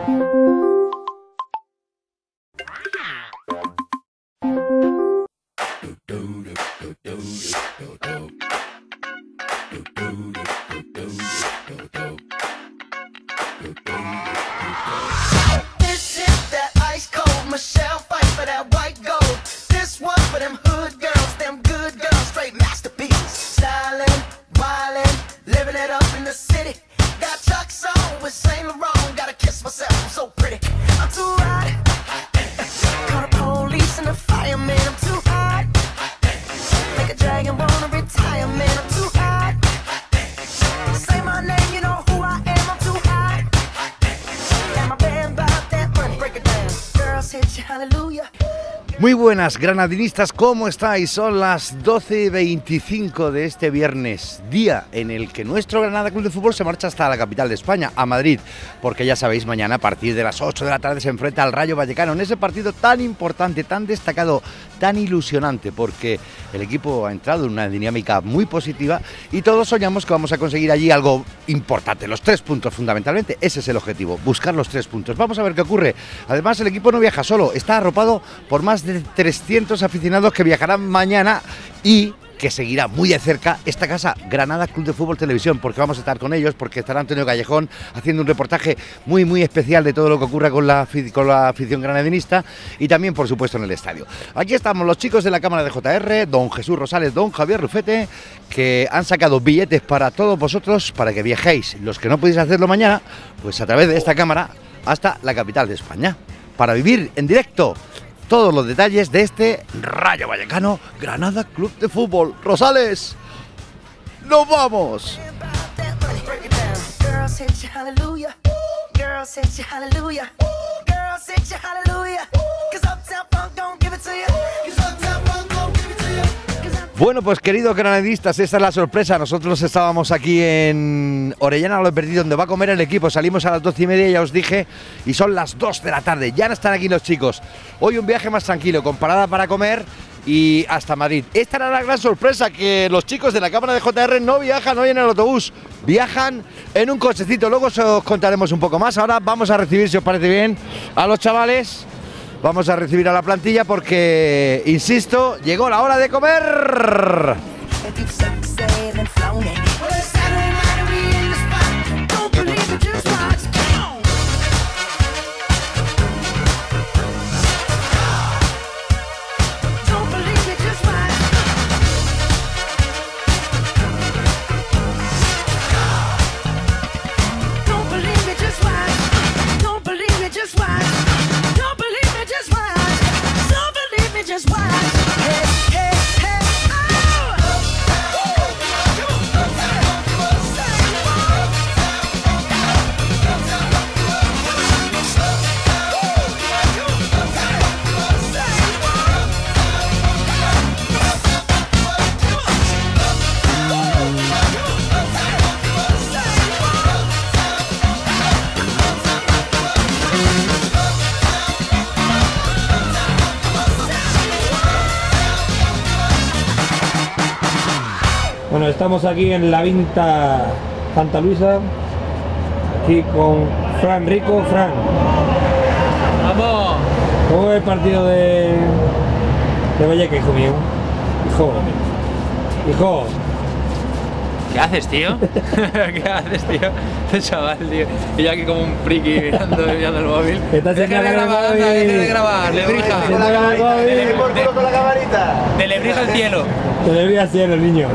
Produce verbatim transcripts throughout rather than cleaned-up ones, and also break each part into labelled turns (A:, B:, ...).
A: Muy buenas granadinistas, ¿cómo estáis? Son las doce y veinticinco de este viernes, día en el que nuestro Granada Club de Fútbol se marcha hasta la capital de España, a Madrid, porque ya sabéis, mañana a partir de las ocho de la tarde se enfrenta al Rayo Vallecano en ese partido tan importante, tan destacado, tan ilusionante, porque el equipo ha entrado en una dinámica muy positiva y todos soñamos que vamos a conseguir allí algo importante, los tres puntos fundamentalmente. Ese es el objetivo, buscar los tres puntos. Vamos a ver qué ocurre. Además, el equipo no viaja solo, está arropado por más de trescientos aficionados que viajarán mañana y que seguirá muy de cerca esta casa, Granada Club de Fútbol Televisión, porque vamos a estar con ellos, porque estará Antonio Callejón haciendo un reportaje muy muy especial de todo lo que ocurra con la, con la afición granadinista y también por supuesto en el estadio. Aquí estamos los chicos de la cámara de J R, don Jesús Rosales, don Javier Rufete, que han sacado billetes para todos vosotros, para que viajéis, los que no podéis hacerlo mañana, pues a través de esta cámara hasta la capital de España, para vivir en directo todos los detalles de este Rayo Vallecano Granada Club de Fútbol. Rosales, ¡nos vamos! Bueno, pues queridos granadistas, esta es la sorpresa. Nosotros estábamos aquí en Orellana, lo he perdido, donde va a comer el equipo. Salimos a las doce y media, ya os dije, y son las dos de la tarde. Ya no están aquí los chicos. Hoy un viaje más tranquilo, con parada para comer y hasta Madrid. Esta era la gran sorpresa, que los chicos de la cámara de J R no viajan hoy en el autobús, viajan en un cochecito. Luego os contaremos un poco más. Ahora vamos a recibir, si os parece bien, a los chavales. Vamos a recibir a la plantilla porque, insisto, llegó la hora de comer.
B: Bueno, estamos aquí en la Vinta Santa Luisa, aquí con Fran Rico. Fran,
C: ¡vamos!
B: ¿Cómo es el partido de, de Vallecas, hijo mío? Hijo, hijo.
C: ¿Qué haces, tío? ¿Qué haces, tío? Este chaval, tío. Y yo aquí como un friki mirando, mirando el móvil.
B: Estás
C: deja de grabar, anda, deja de grabar, lebrija.
A: Con la camarita, de por culo con la camarita.
C: De lebrija al cielo.
B: Te debía hacer el niño.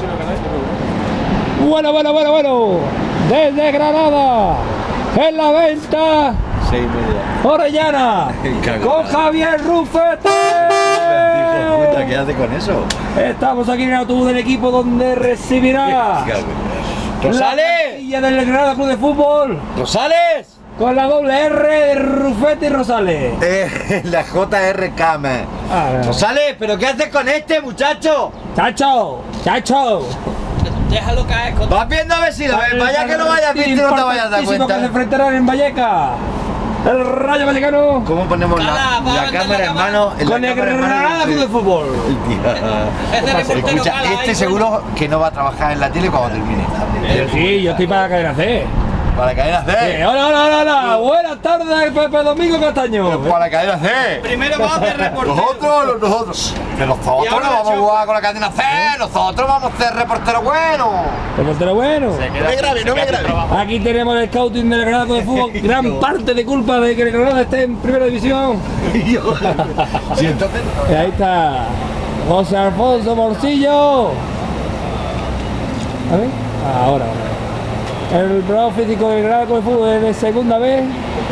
B: Bueno, bueno, bueno, bueno. Desde Granada, en la venta.
A: Seis y media.
B: Orellana, con Javier Rufete.
A: ¿Qué hace con eso?
B: Estamos aquí en el autobús del equipo donde recibirá
A: ¡Rosales!
B: la plantilla del Granada Club de Fútbol.
A: ¡Rosales!
B: Con la doble R de Rufete y Rosales.
A: Eh, la J R K.
B: Ah,
A: Rosales, ¿pero qué haces con este, muchacho?
B: ¡Chacho! ¡Chacho!
C: Déjalo caer. Con...
A: Vas viendo a ver si lo ves. Vaya que no vayas visto y no te vayas a dar cuenta.
B: Que se enfrentarán en Vallecas. El Rayo Vallecano.
A: ¿Cómo ponemos la,
C: Cala,
A: la cámara en mano? En
B: con
A: la
B: el
A: cámara en mano
B: Granada Club de Fútbol.
C: Ese
A: Escucha, este seguro que no va a trabajar en la tele cuando termine.
B: Sí, yo estoy para la cadena C.
A: Para la cadena C.
B: Eh, hola, hola, hola, hola. Buenas Buenas tardes, Pepe Domingo Castaño.
D: Por la cadena C.
C: Primero vamos a hacer reportero.
D: Nosotros, nosotros. Que nosotros no vamos a jugar con la cadena C. Nosotros vamos a ser reporteros buenos.
B: Reportero bueno.
D: No me grave, no me grave.
B: Aquí tenemos el scouting del Granada de Fútbol. Gran parte de culpa de que el Granada esté en primera división.
D: Sí, entonces.
B: Y ahí está José Alfonso Morcillo. A ver, ahora, ahora. El bravo físico del Granada de Fútbol de segunda vez.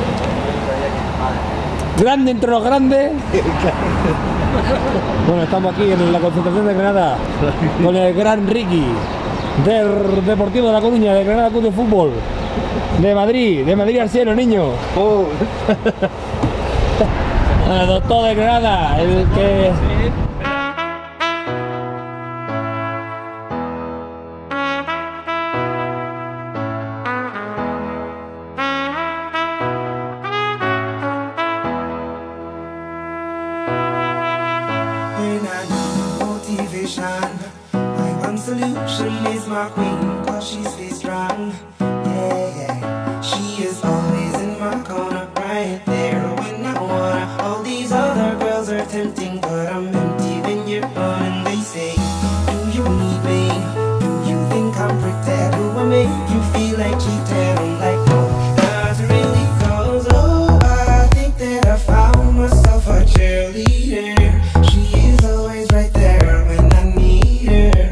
B: Grande entre los grandes. Bueno, estamos aquí en la concentración de Granada con el gran Ricky del Deportivo de La Coruña, del Granada Club de Fútbol de Madrid, de Madrid al cielo, niño. Oh. El doctor de Granada, el que...
E: Solution is my queen, cause she stays strong. Yeah, yeah. She is always in my corner, right there when I wanna. All these other girls are tempting, but I'm empty when you're gone. And they say, do you need me? Do you think I'm pretend? Do I make you feel like cheating? I'm like, no, not really, cause oh, I think that I found myself a cheerleader. She is always right there when I need her.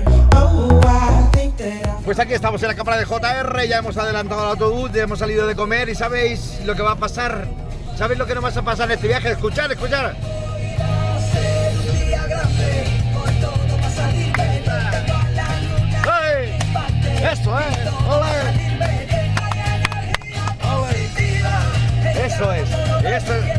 A: Pues aquí estamos en la cámara de J R, ya hemos adelantado el autobús, ya hemos salido de comer y ¿sabéis lo que va a pasar? ¿Sabéis lo que nos va a pasar en este viaje? Escuchad, escuchad. ¡Hey! ¡Eso, eh! ¡Ole! ¡Ole! ¡Eso es! ¡Eso es!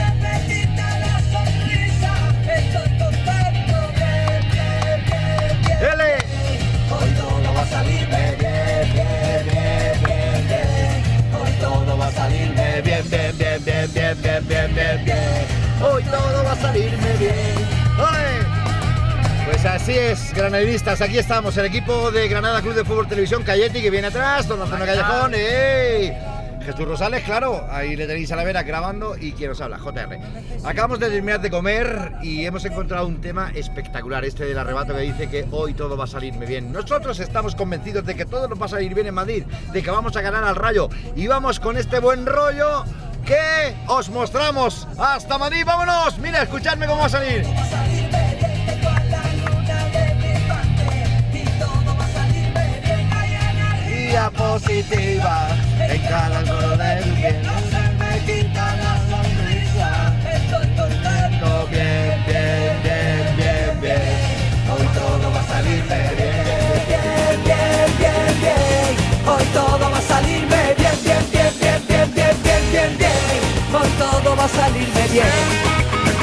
A: ¡Ele! Hoy todo va a salirme bien, bien, bien, bien, bien. Hoy todo va a salirme bien, bien, bien, bien, bien, bien, bien, bien, bien. Hoy todo va a salirme bien. ¡Ole! Pues así es, granadinistas. Aquí estamos, el equipo de Granada Club de Fútbol Televisión, Cayeti, que viene atrás, Don Antonio Callejón. ¡Ey! Jesús Rosales, claro, ahí le tenéis a la vera grabando y quien os habla, J R. Acabamos de terminar de comer y hemos encontrado un tema espectacular, este del arrebato que dice que hoy todo va a salirme bien. Nosotros estamos convencidos de que todo nos va a salir bien en Madrid, de que vamos a ganar al Rayo y vamos con este buen rollo que os mostramos. ¡Hasta Madrid, vámonos! Mira, escuchadme cómo va a salir. Positiva en cada gol del bien, me quita la sonrisa. Estoy contento, bien, bien, bien, bien, bien. Hoy todo va a salirme bien, bien, bien, bien, bien. Hoy todo va a salirme bien, bien, bien, bien, bien, bien, bien, bien, bien. Hoy todo va a salirme bien.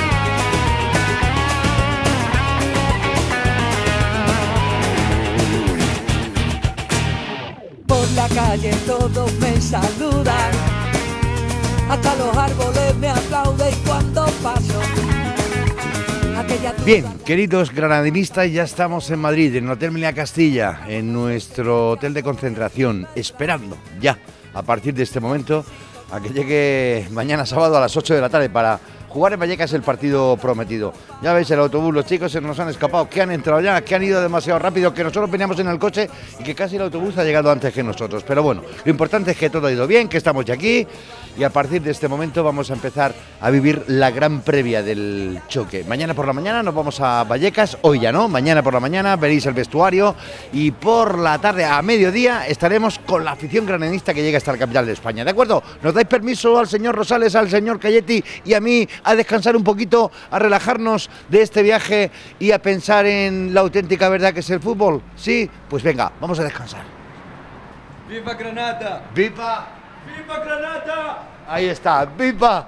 F: La calle todos me saludan, hasta los árboles me aplauden cuando paso.
A: Bien, queridos granadinistas, ya estamos en Madrid, en el Hotel Meliá Castilla, en nuestro hotel de concentración, esperando ya, a partir de este momento, a que llegue mañana sábado a las ocho de la tarde para jugar en Vallecas el partido prometido. Ya veis el autobús, los chicos se nos han escapado, que han entrado ya, que han ido demasiado rápido, que nosotros veníamos en el coche y que casi el autobús ha llegado antes que nosotros. Pero bueno, lo importante es que todo ha ido bien, que estamos ya aquí y a partir de este momento vamos a empezar a vivir la gran previa del choque. Mañana por la mañana nos vamos a Vallecas, hoy ya no, mañana por la mañana veréis el vestuario y por la tarde a mediodía estaremos con la afición granadista que llega hasta la capital de España, ¿de acuerdo? ¿Nos dais permiso al señor Rosales, al señor Cayeti y a mí a descansar un poquito, a relajarnos de este viaje y a pensar en la auténtica verdad que es el fútbol? ¿Sí? Pues venga, vamos a descansar.
C: ¡Viva Granada!
A: ¡Viva!
C: ¡Viva Granada!
A: Ahí está, ¡viva!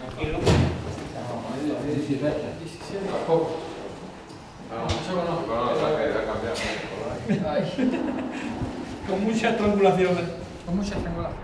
B: Con muchas triangulaciones.
C: Con muchas triangulaciones.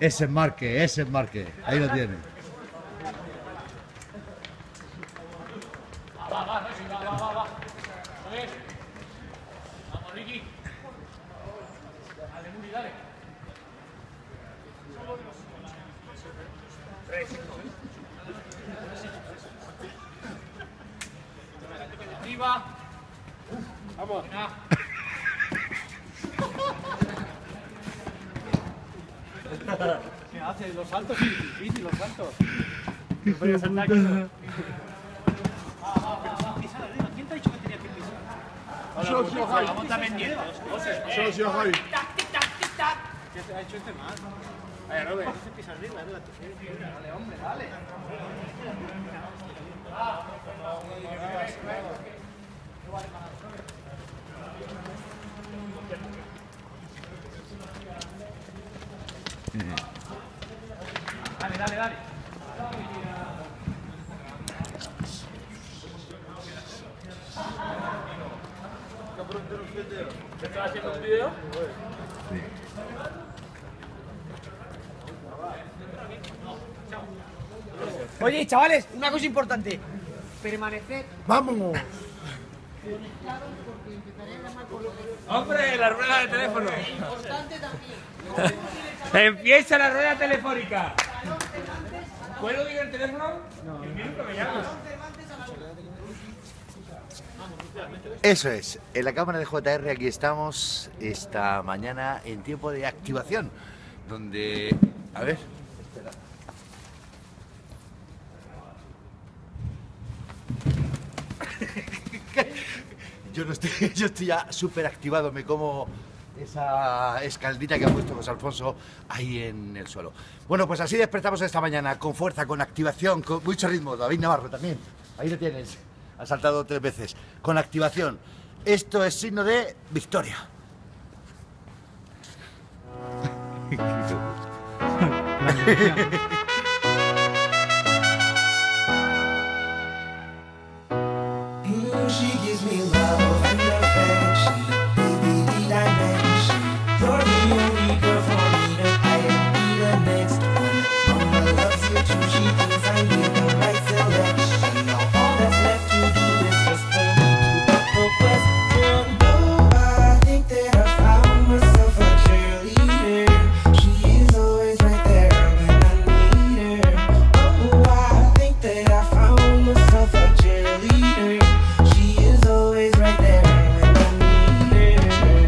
A: Ese enmarque, ese enmarque. Ahí lo tiene.
B: Va, va, Rossi, va, va, va, va. Vamos, Ricky. Dale, Muri, dale. Tres. Arriba. Vamos. ¿Qué haces? Los saltos y difícil, los saltos. No podía saltar aquí. ¿Quién te ha dicho que tenía que pisar? Yo, yo, Javi. Vamos también nietos. Yo, yo, Javi. Tac, tic, tac, tic, tac. ¿Qué te ha hecho este más? Vaya, Robert. No se pisa arriba, adelante. Dale, hombre, dale. Dale, dale, dale. ¿Estás haciendo un video? Sí.
G: Oye, chavales, una cosa importante. Permanecer.
B: ¡Vamos! ¡Hombre, la rueda de teléfono!
G: Importante también.
B: ¡Empieza la rueda telefónica! ¿Puedo ir el teléfono? No. El minuto me llamas.
A: Eso es, en la cámara de J R aquí estamos esta mañana en tiempo de activación, donde... A ver... Espera. Yo no estoy, yo estoy ya súper activado, me como esa escaldita que ha puesto José Alfonso ahí en el suelo. Bueno, pues así despertamos esta mañana, con fuerza, con activación, con mucho ritmo. David Navarro también, ahí lo tienes, ha saltado tres veces, con activación. Esto es signo de victoria.
E: She gives me love and affection, baby, the dimension. You're the only girl for me, and I am be the next one. Mama loves you too, she thinks I made the right selection. Now all that's left to do is just for me to put the question. Oh, I think that I found myself a cheerleader. She is always right there when I need her. Oh, I think that I found myself a cheerleader. Always right there when I need her.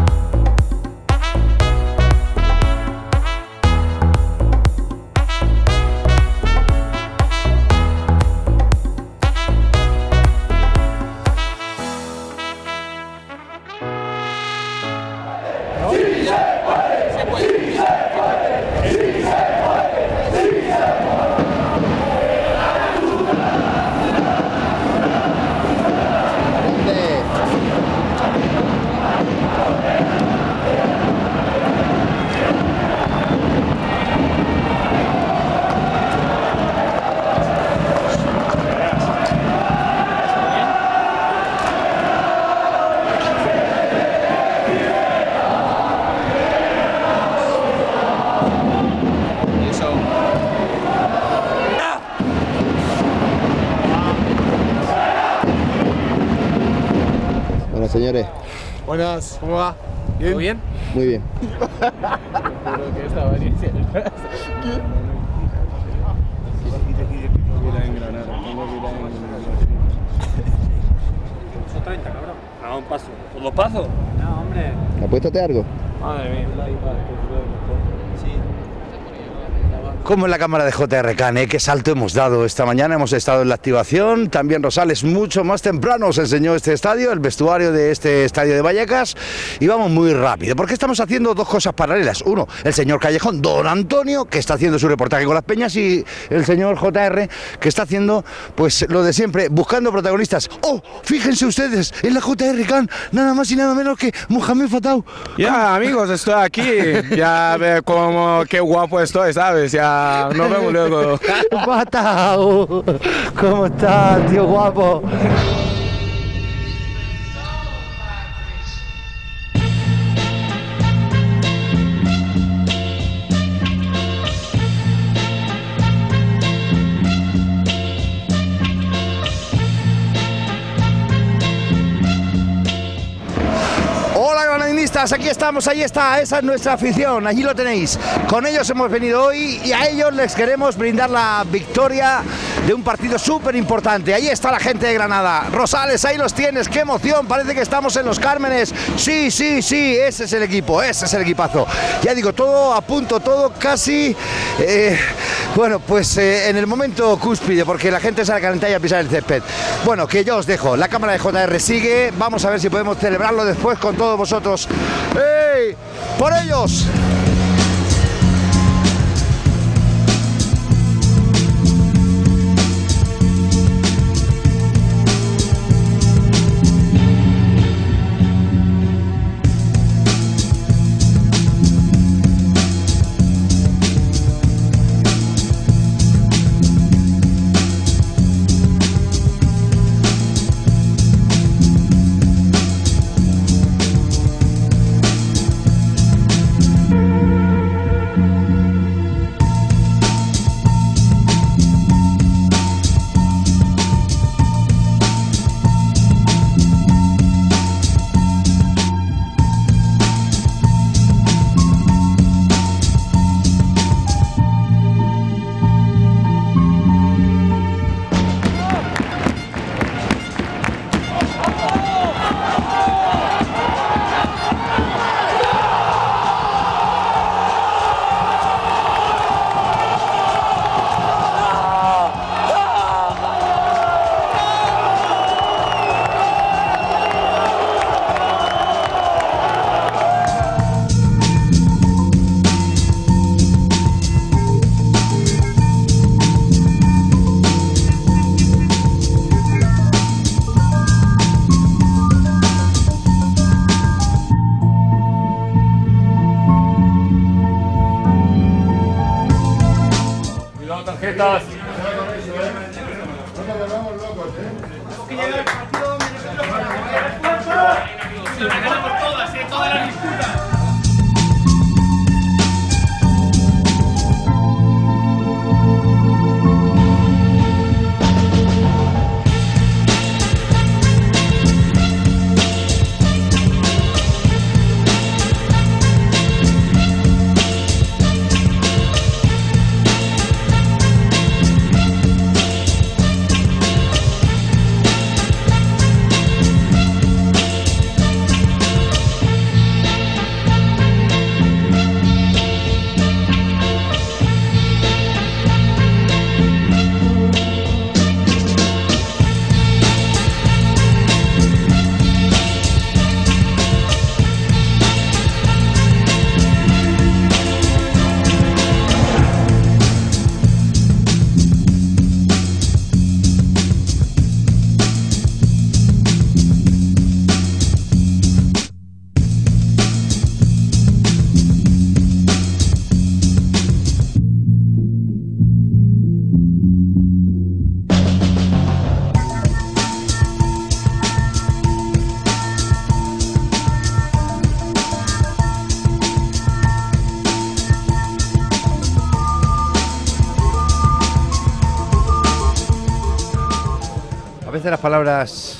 H: Señores,
B: Buenas, ¿cómo va? ¿Bien? ¿Todo bien?
H: muy bien.
B: Creo que esta variante. treinta, cabrón. No, un paso. ¿Dos pasos? No, hombre.
H: Apuéstate algo.
B: Madre mía. Sí.
A: Como en la cámara de J R K, ¿eh? Qué salto hemos dado esta mañana, hemos estado en la activación, también Rosales mucho más temprano os enseñó este estadio, el vestuario de este estadio de Vallecas, y vamos muy rápido, porque estamos haciendo dos cosas paralelas. Uno, el señor Callejón, don Antonio, que está haciendo su reportaje con las peñas, y el señor J R, que está haciendo pues lo de siempre, buscando protagonistas. ¡Oh! Fíjense ustedes, en la J R K, nada más y nada menos que Mohamed Fatau.
I: Ya, amigos, estoy aquí, ya ve cómo, qué guapo estoy, ¿sabes? Ya nos vemos luego.
A: Fatau, ¿cómo estás, tío guapo? granadinistas, aquí estamos, ahí está, esa es nuestra afición, allí lo tenéis. Con ellos hemos venido hoy y a ellos les queremos brindar la victoria de un partido súper importante. Ahí está la gente de Granada. Rosales, ahí los tienes, qué emoción, parece que estamos en Los Cármenes. Sí, sí, sí, ese es el equipo, ese es el equipazo. Ya digo, todo a punto, todo casi, eh, bueno, pues eh, en el momento cúspide, porque la gente se va a calentar y a pisar el césped. Bueno, que yo os dejo, la cámara de J R sigue, vamos a ver si podemos celebrarlo después con todos vosotros. ¡Ey! ¡Por ellos!
C: Tarjetas.
B: Que llega el partido, se lo regala por todas, ¿eh? Todas las disputas.
A: A veces las palabras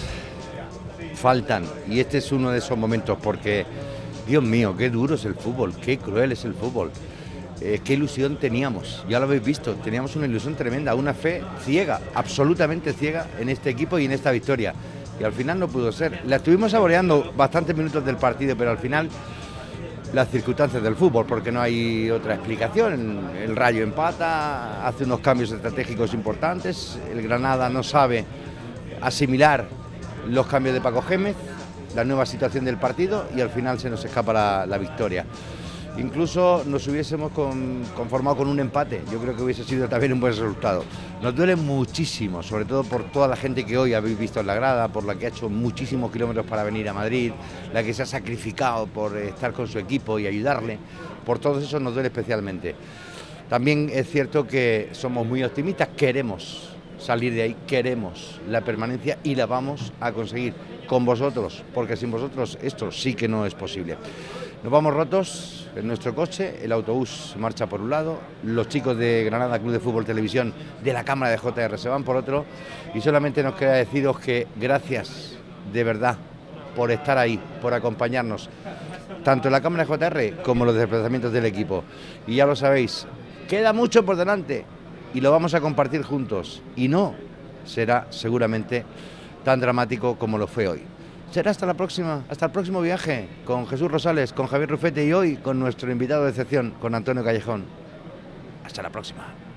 A: faltan y este es uno de esos momentos porque, Dios mío, qué duro es el fútbol, qué cruel es el fútbol, eh, qué ilusión teníamos, ya lo habéis visto, teníamos una ilusión tremenda, una fe ciega, absolutamente ciega en este equipo y en esta victoria y al final no pudo ser. La estuvimos saboreando bastantes minutos del partido, pero al final las circunstancias del fútbol, porque no hay otra explicación. El Rayo empata, hace unos cambios estratégicos importantes, el Granada no sabe asimilar los cambios de Paco Gémez, la nueva situación del partido y al final se nos escapa la, la victoria. Incluso nos hubiésemos con, conformado con un empate, yo creo que hubiese sido también un buen resultado. Nos duele muchísimo, sobre todo por toda la gente que hoy habéis visto en la grada, por la que ha hecho muchísimos kilómetros para venir a Madrid, la que se ha sacrificado por estar con su equipo y ayudarle, por todo eso nos duele especialmente. También es cierto que somos muy optimistas, queremos salir de ahí, queremos la permanencia y la vamos a conseguir con vosotros, porque sin vosotros esto sí que no es posible. Nos vamos rotos en nuestro coche, el autobús marcha por un lado, los chicos de Granada Club de Fútbol Televisión de la cámara de J R se van por otro y solamente nos queda deciros que gracias de verdad por estar ahí, por acompañarnos. tanto en la cámara de J R como los desplazamientos del equipo. Y ya lo sabéis, queda mucho por delante y lo vamos a compartir juntos. Y no será seguramente tan dramático como lo fue hoy. Será hasta la próxima, hasta el próximo viaje con Jesús Rosales, con Javier Rufete y hoy con nuestro invitado de excepción, con Antonio Callejón. Hasta la próxima.